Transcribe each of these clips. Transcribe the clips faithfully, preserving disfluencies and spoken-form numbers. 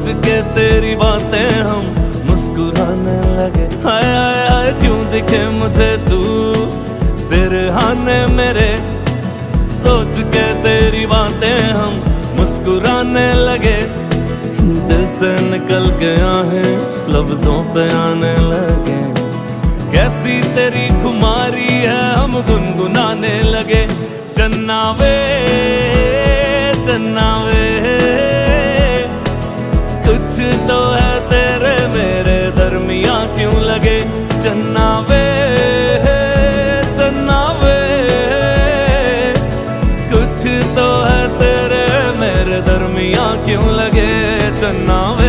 सोच के तेरी बातें हम मुस्कुराने लगे। हाय हाय हाय क्यों दिखे मुझे तू सिरहाने मेरे, सोच के तेरी बातें हम मुस्कुराने लगे। दिल से निकल के आहें लफ्जों पे आने लगे। कैसी तेरी खुमारी है हम गुनगुनाने लगे। चन्ना वे चन्ना वे कुछ तो है तेरे मेरे दरमिया क्यों लगे। चन्ना वे चन्ना वे कुछ तो है तेरे मेरे दरमिया क्यों लगे। चन्ना वे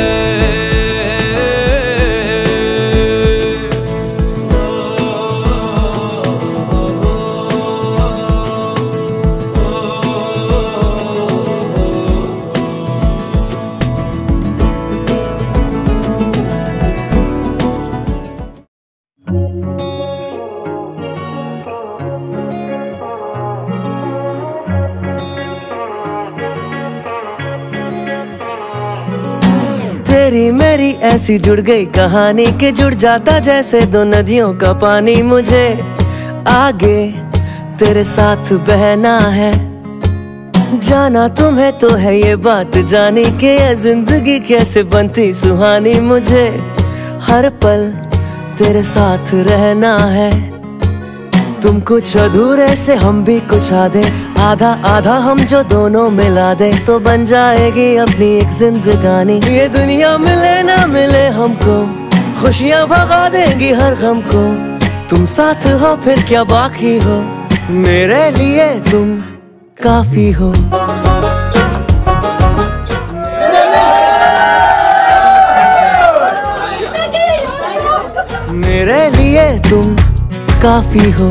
तेरी मेरी ऐसी जुड़ गई कहानी कि जुड़ जाता जैसे दो नदियों का पानी। मुझे आगे तेरे साथ बहना है, जाना तुम्हें तो है ये बात जानी कि ये जिंदगी कैसे बनती सुहानी। मुझे हर पल तेरे साथ रहना है, तुम कुछ अधूरे से हम भी कुछ आधे, आधा आधा हम जो दोनों मिला दे तो बन जाएगी अपनी एक जिंदगानी। ये दुनिया मिले ना मिले हमको खुशियाँ भगा देंगी हर गम को। तुम साथ हो फिर क्या बाकी हो, मेरे लिए तुम काफी हो। मेरे लिए तुम काफी हो।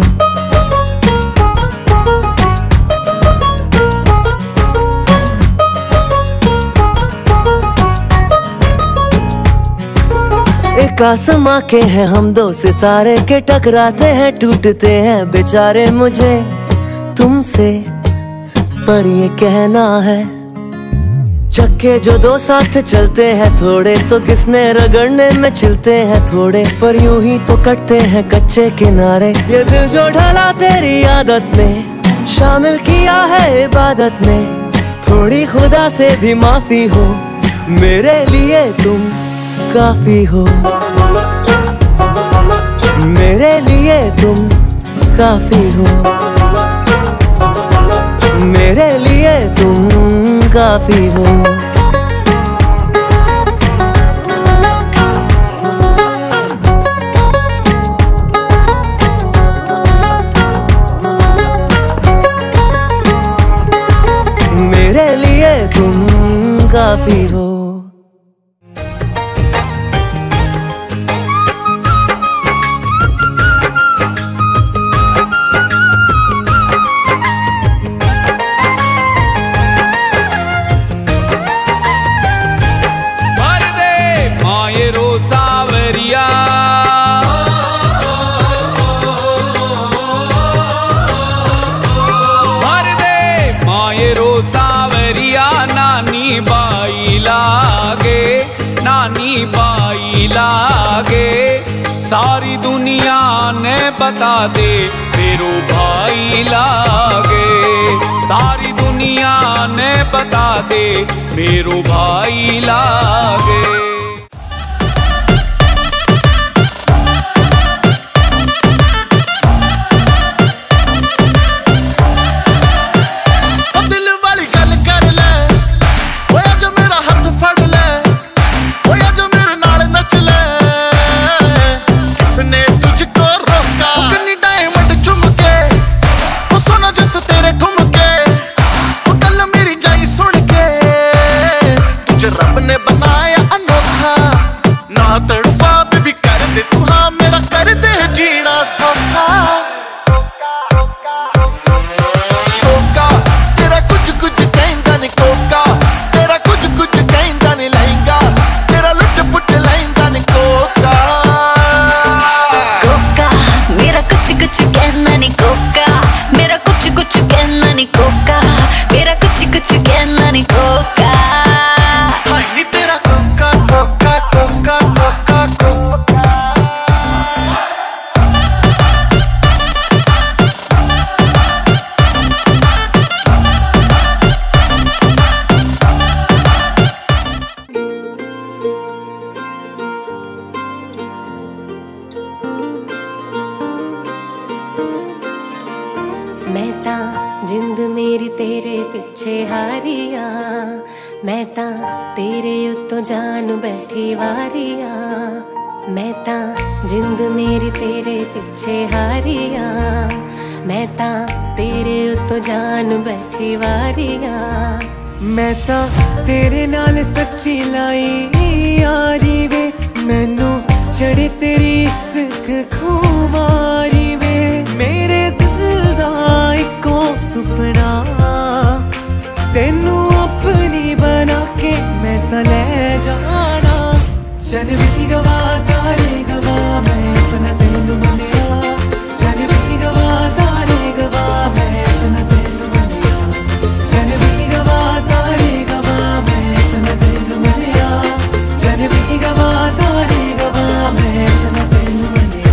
एक आसमां के हैं हम दो सितारे के टकराते हैं टूटते हैं बेचारे। मुझे तुमसे पर ये कहना है, चक्के जो दो साथ चलते हैं थोड़े तो किसने रगड़ने में छिलते हैं थोड़े। पर यूं ही तो कटते हैं कच्चे किनारे। ये दिल जो ढला तेरी आदत में शामिल किया है इबादत में, थोड़ी खुदा से भी माफी हो, मेरे लिए तुम काफी हो। मेरे लिए तुम काफी हो। मेरे लिए तुम काफी हो। मेरे लिए तुम काफी हो। नानी बाई लागे नानी बाई लागे, सारी दुनिया ने बता दे मेरो भाई लागे। सारी दुनिया ने बता दे मेरो भाई लागे। रब ने बनाया अनोखा मैं ता तेरे उत्तों जान बैठी वारिया, मैं ता जिंद मेरी तेरे पिछे हारिया, मैं ता तेरे उत्तों जान बैठी वारिया। मैं ता तेरे नाल सच्ची लाई यारी वे, मैनू चढ़े तेरी इश्क खुमारी वे। मेरे दिल दा इको सुपना तेनू अपनी बना के मैं ता ले जाना। चल भी गवा तारे गवा मैं अपना तेनू मनिया, चल भी गवा तारे गवा मैं अपना तेनू मनिया, चल भी गवा तारे गवा मैं अपना तेनू मनिया, चल भी गवा तारे गवा मैं अपना तेनू मनिया।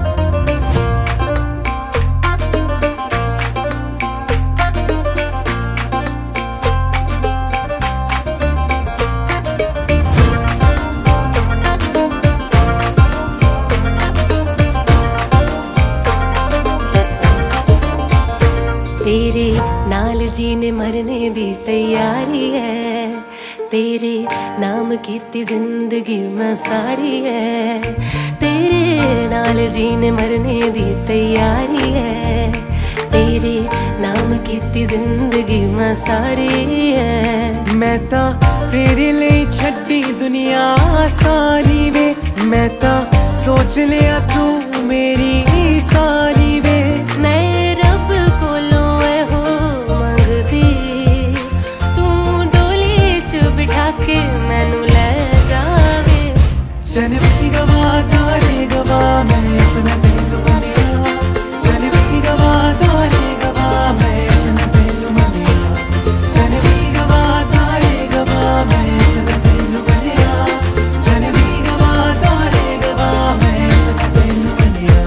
तेरे नाल जीने मरने दी तैयारी है, तेरे नाम कीती जिंदगी मैं सारी है। तेरे नाल जीने मरने दी तैयारी है, तेरे नाम कीती जिंदगी मैं सारी है। मैं ता तेरे लिए छड्डी दुनिया सारी वे, मैं ता सोच लिया तू मेरी सारी वे। मैं रब कोलों ऐ हो मंगदी, तू डोली च बिठा के मैनू ले जावे। चल भी गवा तारे गवा मैं अपना तेनू मनिया, चल भी गवा तारे गवा मैं अपना तेनू मनिया, चल भी गवा तारे गवा मैं अपना तेनू मनिया, चल भी गवा तारे गवा मैं अपना तेनू मनिया।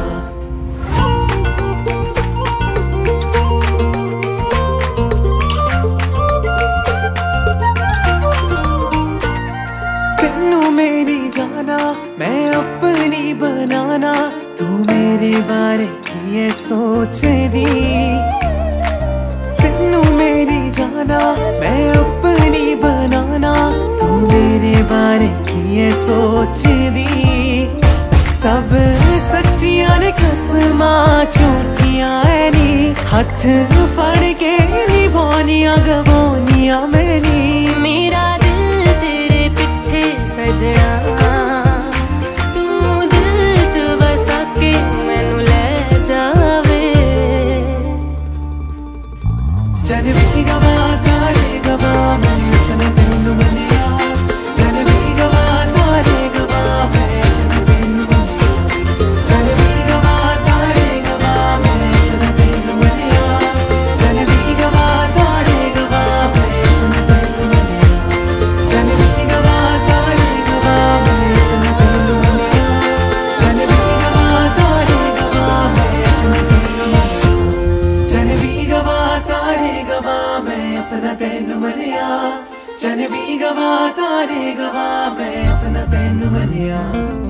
तेनू मेरी जाना मैं अपनी बनाना, तू मेरे बारे की है सोच दी। तेनू मेरी जाना मैं अपनी बनाना, तू मेरे बारे की है सोच दी। सब सच्चियां ने कसमां झूठियां है नी, हथ फड़ के निभानियां गवानियां मैनी। मेरा दिल तेरे पिछे सजना, तू दिल च बसा के मैनू ले जावे। चल भी गवा तारे गवा मैं अपना तेनू मनिया, चल भी गवा तारे गवा मैं अपना तेनू मनिया, चल भी गवा तारे गवा मैं अपना तेनू मनिया, चल भी गवा तारे गवा मैं अपना तेनू मनिया, चल भी गवा तारे गवा मैं अपना तेनू मनिया, चल भी गवा तारे गवा मैं अपना तेनू मनिया, चल भी गवा तारे गवा मैं अपना तेनू मनिया, चल भी गवा तारे गवा मैं अपना तेनू मनिया।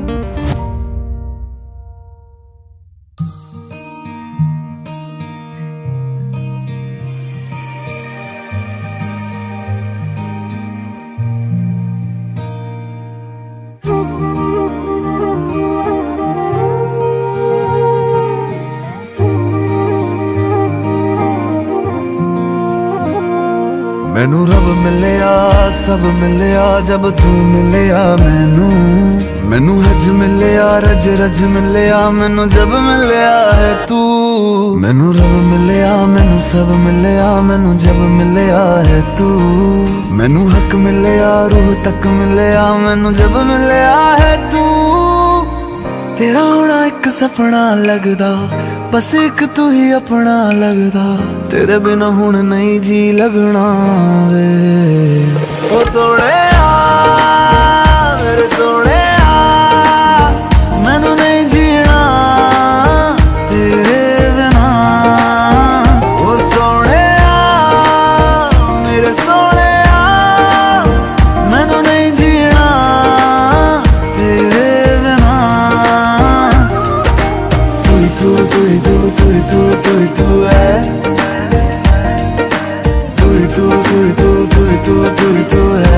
मैनू रब मिलिया सब मिलिया जब तू मिलिया मैनू, मैनू हज मिलिया रज रज मिलिया मैनू जब मिलिया है तू। मैनू रब मिलिया मैनू सब मिलिया मैनू जब मिलिया है तू। मैनू हक मिलिया रूह तक मिलिया मैनू जब मिलिया है तू। तेरा होना एक सपना लगदा, बस एक तू ही अपना लगदा, तेरे बिना हुण नहीं जी लगना वे। ओ सोहणिया मेरे सोहणिया, मैनू नहीं जीना तेरे बिना। ओ सोहणिया मेरे सोहणिया, मैनू नहीं जीना तेरे बिना। तू तू तू तू तू तू तू है, तू तू तू तू तू तू तू तू है।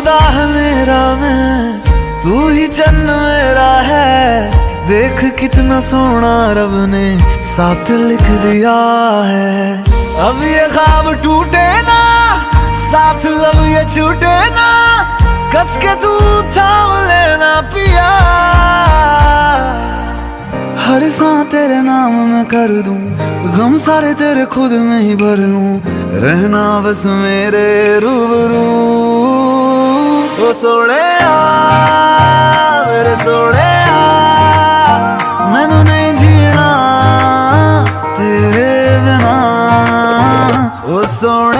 खुदा है मेरा मैं, तू ही जन्म मेरा है। देख कितना सोना रब ने साथ लिख दिया है। अब ये ख्वाब टूटे ना, साथ अब ये छूटे ना, कस के तू थाम लेना पिया। हर सांस तेरे नाम में कर दूं, गम सारे तेरे खुद में ही भर लूं, रहना बस मेरे रूबरू। ओ सोने मेरे सोने, मैनू नहीं जीना तेरे बिना। ओ सोने